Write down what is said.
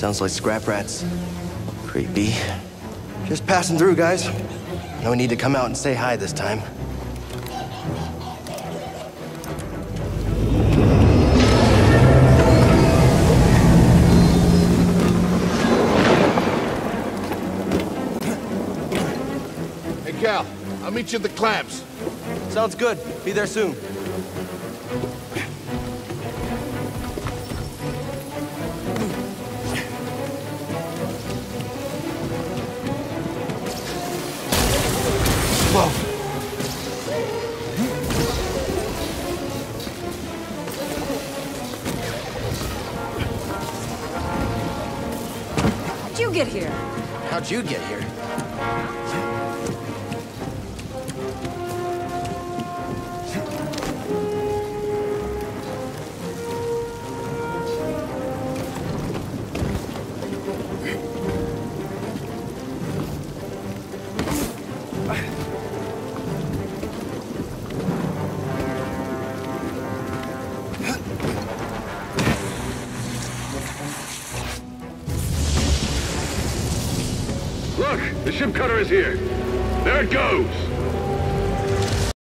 Sounds like scrap rats. Creepy. Just passing through, guys. No need to come out and say hi this time. Hey, Cal, I'll meet you at the clamps. Sounds good. Be there soon. Whoa. How'd you get here? How'd you get here? Look, the ship cutter is here. There it goes.